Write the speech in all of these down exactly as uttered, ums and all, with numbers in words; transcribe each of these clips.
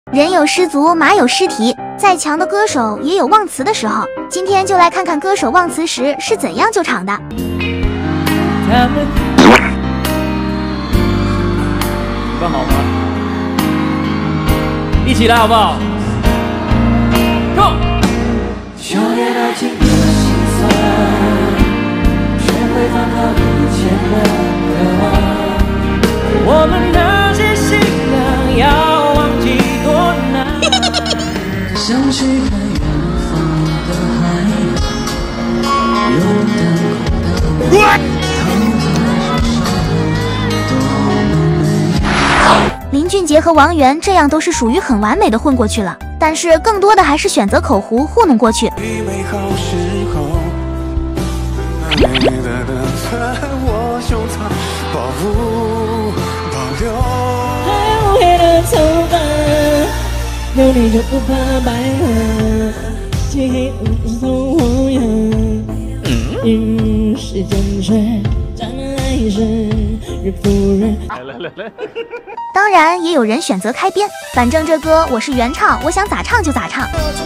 人有失足，马有失蹄，再强的歌手也有忘词的时候。今天就来看看歌手忘词时是怎样救场的。 干好吗？一起来好不好 ？Go！ 修炼了几个心酸，学会放好以前的渴望。我们那些信仰要忘记多难。想去看远方的海洋，有灯光的林俊杰和王源这样都是属于很完美的混过去了，但是更多的还是选择口胡糊弄过去。 有你就不怕白了，漆黑无从荒凉，与时间却沾了爱神，日复日。 来来来来。 当然也有人选择开编，反正这歌我是原唱，我想咋唱就咋唱。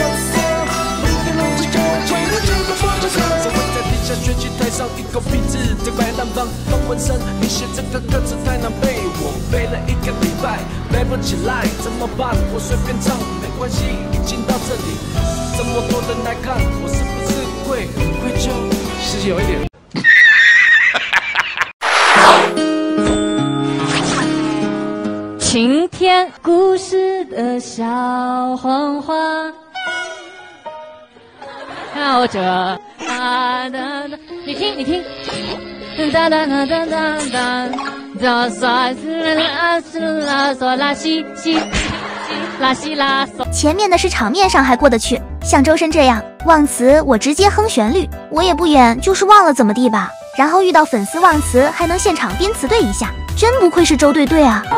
背不起来怎么办？我随便唱没关系，已经到这里，这么多人来看，我是不是会愧疚？是有一点。 晴天故事的小黄花，靠着哒哒哒，你听你听，哒哒哒哒哒哒。哆嗦啦嗦啦嗦啦西西啦西啦嗦。 前面的是场面上还过得去，像周深这样忘词，我直接哼旋律，我也不演，就是忘了怎么地吧。然后遇到粉丝忘词，还能现场编词对一下，真不愧是周队队啊！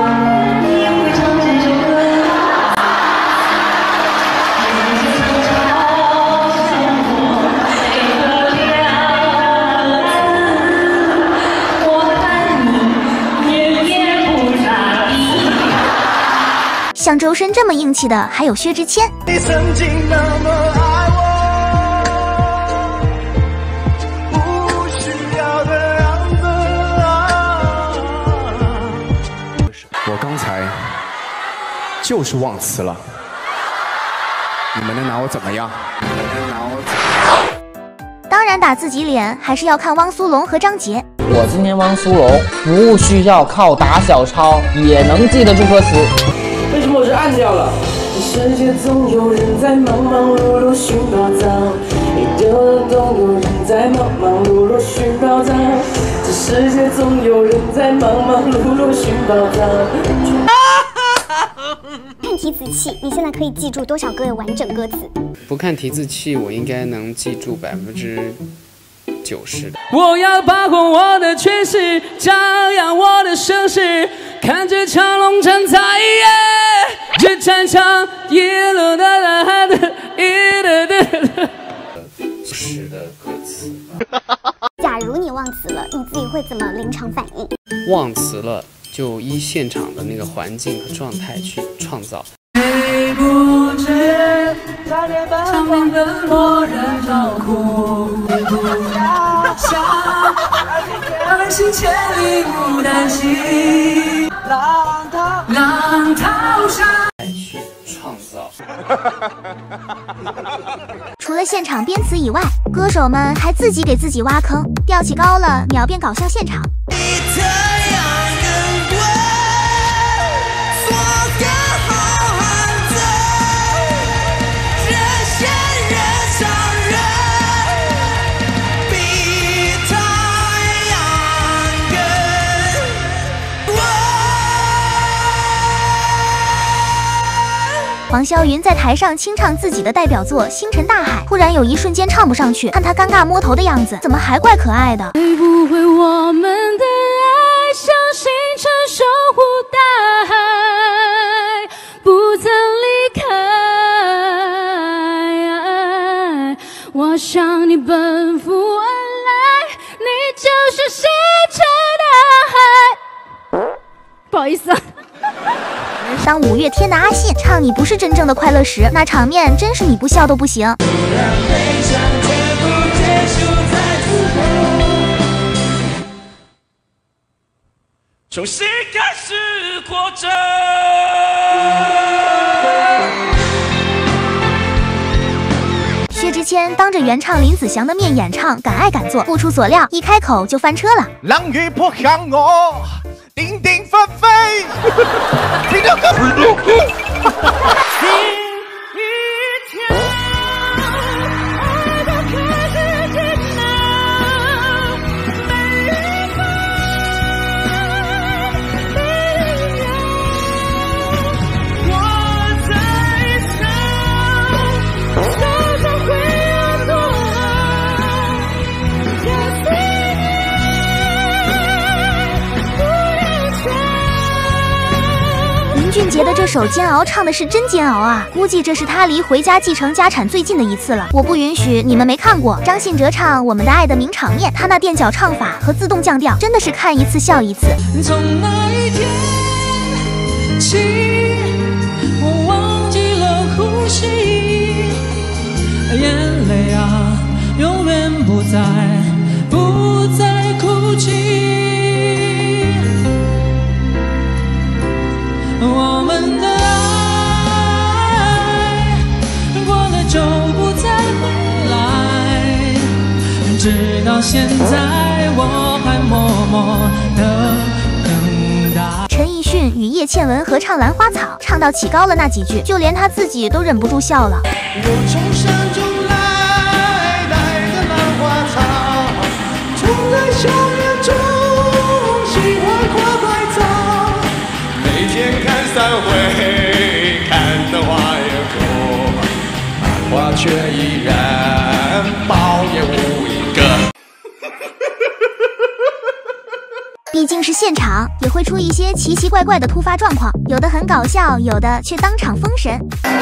像周深这么硬气的还有薛之谦。 你曾经那么爱我，不需要的样子啊。 我刚才就是忘词了，你们能拿我怎么样？你们能拿我怎么样？ 当然打自己脸还是要看汪苏泷和张杰。 我今天汪苏泷不需要靠打小抄也能记得住歌词。 为什么我是按掉了？世界总有人在忙忙碌碌寻宝藏，你的总有人在忙忙碌碌寻宝藏，这世界总有人在忙忙碌碌寻宝藏。 看提词器，你现在可以记住多少个完整歌词？ 不看提字器，我应该能记住百分之九十的。 我要把握我的权势，张扬我的声势，看这场龙争彩耶，这战场一路的啦的一的的。 是的歌词。 假如你忘词了，你自己会怎么临场反应？ 忘词了，就依现场的那个环境和状态去创造。 不知场面的落人照顾，不要想，安心千里不担心，浪淘浪淘沙。 去创造。 除了现场编词以外，歌手们还自己给自己挖坑，调起高了，秒变搞笑现场。黄霄云在台上清唱自己的代表作《星辰大海》，忽然有一瞬间唱不上去，看他尴尬摸头的样子，怎么还怪可爱的？ 会不会我们的爱像星辰守护大海，不曾离开？我向你奔赴而来，你就是星辰大海。不好意思啊。 当五月天的阿信唱你不是真正的快乐时，那场面真是你不笑都不行。 重新开始活着。 薛之谦当着原唱林子祥的面演唱《敢爱敢做》，不出所料，一开口就翻车了。 冷雨撲向我，點點紛飛，聽到個林俊杰的这首《煎熬》唱的是真煎熬啊！估计这是他离回家继承家产最近的一次了。我不允许你们没看过张信哲唱《我们的爱》的名场面，他那垫脚唱法和自动降调，真的是看一次笑一次。 从那一天起，我忘记了呼吸，眼泪啊，永远不再不再哭泣。我们的爱过了就不再回来，直到现在我还默默的等待。 陈奕迅与叶倩文合唱《兰花草》，唱到起高了那几句，就连他自己都忍不住笑了。 我从山中来，带着兰花草，种在校园中，喜欢花百草。每天看散会，看得花也红，兰花却依然苞也无一个。 毕竟是现场，也会出一些奇奇怪怪的突发状况，有的很搞笑，有的却当场封神。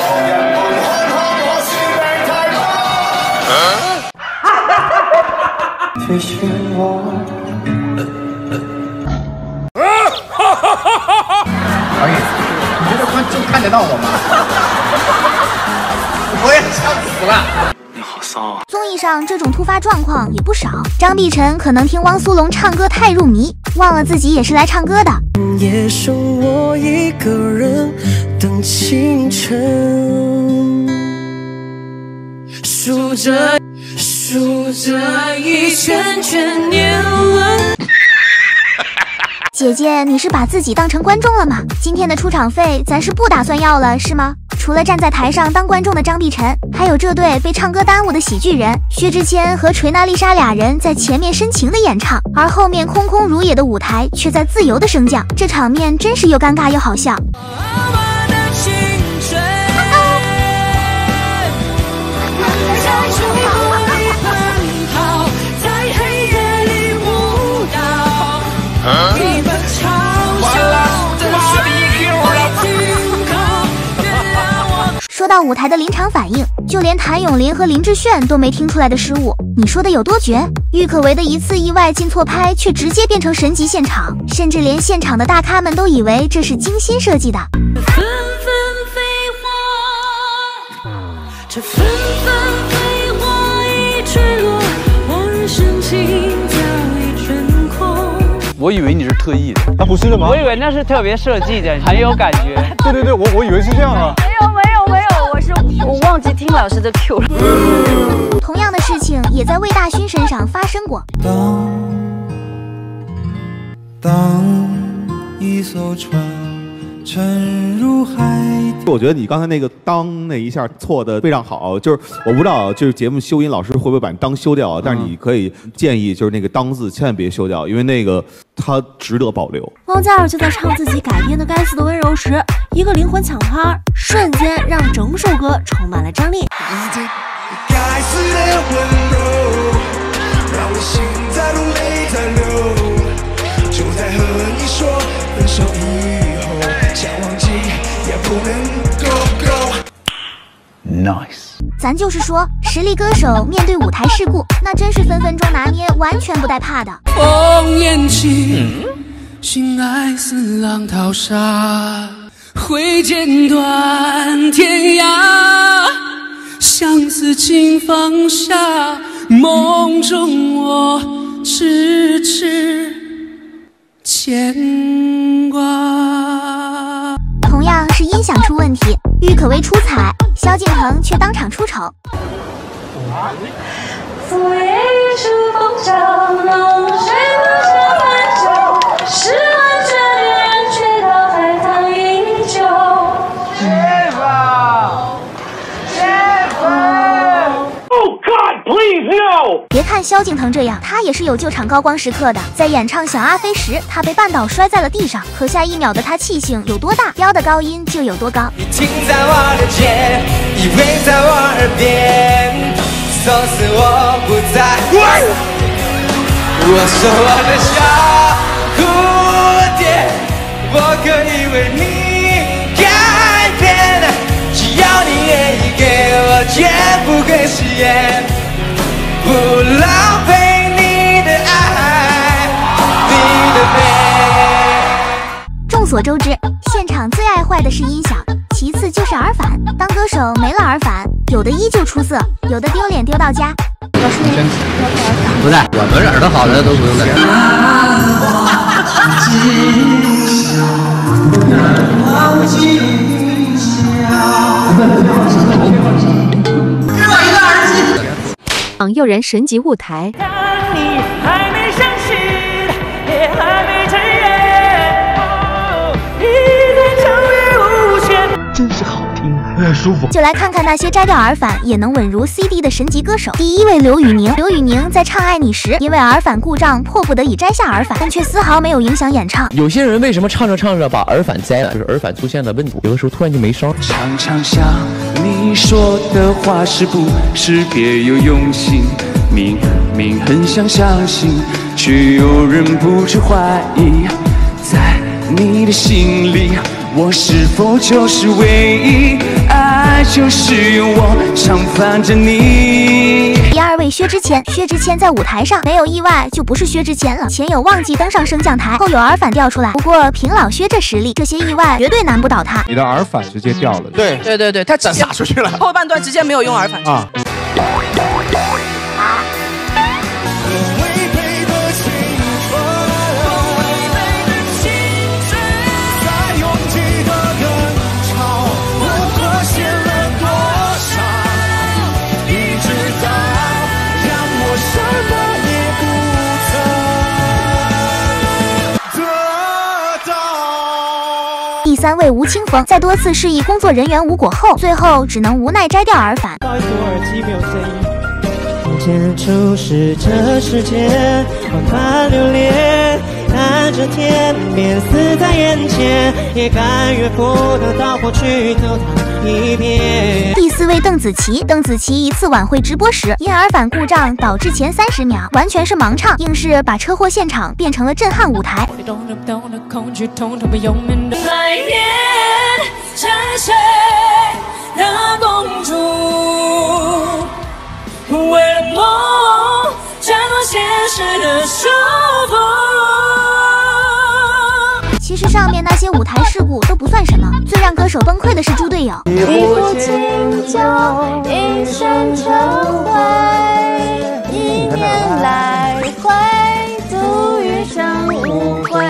提醒我。 导演，你觉得观众看得到我吗？我也笑死了。 你好骚啊！ 综艺上这种突发状况也不少。张碧晨可能听汪苏泷唱歌太入迷，忘了自己也是来唱歌的。 夜剩我一个人等清晨，数着数着一圈圈年轮。 姐姐，你是把自己当成观众了吗？今天的出场费咱是不打算要了，是吗？除了站在台上当观众的张碧晨，还有这对被唱歌耽误的喜剧人薛之谦和锤娜丽莎俩人在前面深情的演唱，而后面空空如也的舞台却在自由的升降，这场面真是又尴尬又好笑。说到舞台的临场反应，就连谭咏麟和林志炫都没听出来的失误，你说的有多绝？郁可唯的一次意外进错拍，却直接变成神级现场，甚至连现场的大咖们都以为这是精心设计的。 纷纷飞花，这纷纷飞花已坠落，我人深情早已成空。 我以为你是特意的， 啊，不是的吗？ 我以为那是特别设计的，很有感觉。 对对对，我我以为是这样啊。 没有没有没有，我是我忘记听老师的 Q 了。 同样的事情也在魏大勋身上发生过。 当当一艘船沉入海。 我觉得你刚才那个当那一下错的非常好，就是我不知道，就是节目修音老师会不会把你当修掉，但是你可以建议就是那个当字千万别修掉，因为那个它值得保留。 汪嘉尔就在唱自己改编的《该死的温柔》时，一个灵魂抢拍，瞬间让整首歌充满了张力。 该死的温柔，让我心在痛泪在流，就在和你说分手以后，想忘记也不能 go go。 Nice。 咱就是说，实力歌手面对舞台事故，那真是分分钟拿捏，完全不带怕的。 烽烟起，心爱似浪淘沙， 会剪断天涯，相思请放下，梦中我痴痴牵挂。 同样是音响出问题，郁可唯出彩，萧敬腾却当场出丑。 风一处风角落，水不下半酒，十万卷人却道海棠依旧。 Oh God, please no！ 别看萧敬腾这样，他也是有救场高光时刻的。在演唱《小阿飞》时，他被绊倒摔在了地上，可下一秒的他气性有多大，飙的高音就有多高。 你停在我的肩，依偎在我耳边，从此我不再。我说我的小蝴蝶，我可以为你改变，只要你愿意给我，绝不会食言，不浪费你的爱，你的美。 众所周知，现场最爱坏的是音响，其次就是耳返。当歌手没了耳返，有的依旧出色，有的丢脸丢到家。老师，你不带，我们耳朵好的都不用带。 榜诱人神级舞台。 你还没相信，也还没承认，一再超越无限， 真是好听，很舒服。 就来看看那些摘掉耳返也能稳如 C D 的神级歌手。第一位刘宇宁，刘宇宁在唱《爱你》时，因为耳返故障，迫不得已摘下耳返，但却丝毫没有影响演唱。 有些人为什么唱着唱着把耳返摘了？就是耳返出现了问题，有的时候突然就没声。 常常想你说的话是不是别有用心，明明很想相信，却有人不知怀疑，在你的心里，我是否就是唯一？爱就是用我常伴着你。 第二位薛之谦，薛之谦在舞台上没有意外就不是薛之谦了，前有忘记登上升降台，后有耳返掉出来。不过凭老薛这实力，这些意外绝对难不倒他。 你的耳返直接掉了， 对对对对，他直接撒出去了， 后半段直接没有用耳返啊。 第三位吴青峰，在多次示意工作人员无果后，最后只能无奈摘掉耳返。 不好意思，我耳机没有声音。不见注视这世界，万般留恋，看着天边死在眼前，也甘愿赴汤蹈火去走它一遍。 第四位邓紫棋，邓紫棋一次晚会直播时，因耳返故障导致前三十秒完全是盲唱，硬是把车祸现场变成了震撼舞台。 来年沉睡的公主，为了梦挣脱现实的束缚。 其实上面那些舞台事故都不算什么，最让歌手崩溃的是猪队友。 一壶清酒，一生成灰，一年来回，度余生无悔。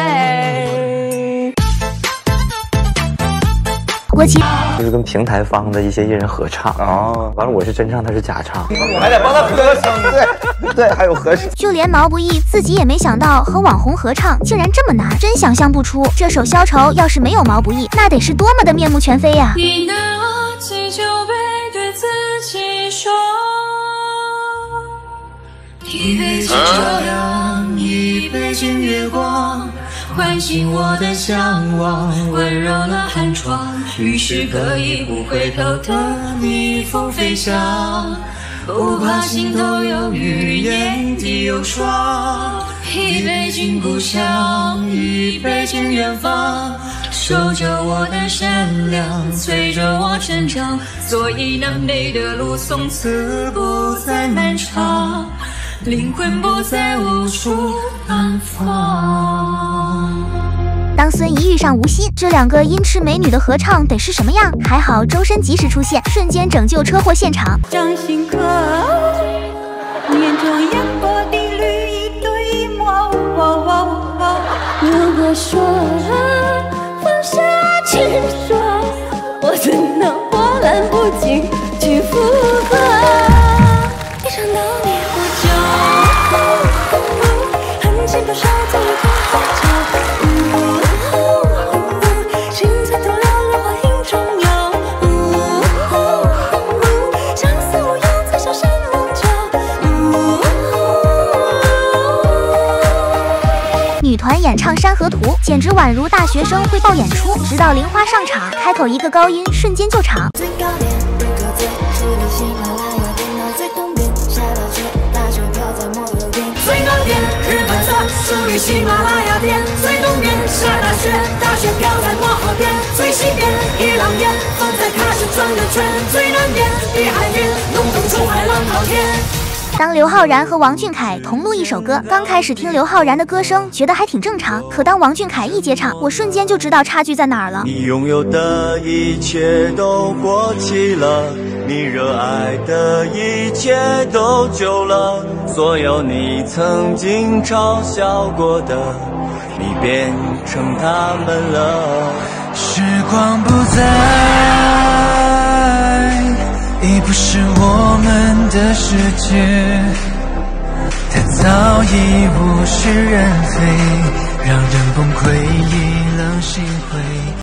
郭麒就是跟平台方的一些艺人合唱哦，完了我是真唱，他是假唱， 我还得帮他合声，对对，还有合声。 就连毛不易自己也没想到和网红合唱竟然这么难，真想象不出这首《消愁》要是没有毛不易，那得是多么的面目全非呀！ 你拿起酒杯对自己说，一杯敬朝阳，一杯敬月光，唤醒我的向往，温柔了寒窗，于是可以不回头的逆风飞翔，不怕心头有雨，眼底有霜。一杯敬故乡，一杯敬远方，守着我的善良，催着我成长，所以南北的路从此不再漫长，灵魂不再无处安放。 当孙怡遇上吴昕，这两个音痴美女的合唱得是什么样？还好周深及时出现，瞬间拯救车祸现场。 掌心刻眼中烟波的绿一对墨。如果说放下执着，我怎能波澜不惊去附和？一想到你我就很轻不手在一个海角。 女团演唱《山河图》，简直宛如大学生汇报演出。直到玲花上场，开口一个高音，瞬间就场。 最高点，不可最，距离喜马拉雅电脑最东边，下大雪，大雪飘在莫有边。最高点，日本色，属于喜马拉雅电最东边，下大雪，大雪飘在漠河边。最西边，一浪烟，风在开始转个圈。最南边，碧海云，弄懂出海浪滔天。 当刘昊然和王俊凯同录一首歌，刚开始听刘昊然的歌声，觉得还挺正常。可当王俊凯一接唱，我瞬间就知道差距在哪儿了。 你拥有的一切都过期了，你热爱的一切都旧了，所有你曾经嘲笑过的，你变成他们了。 时光不再，已不是我们的世界，它早已物是人非，让人崩溃，意冷心灰。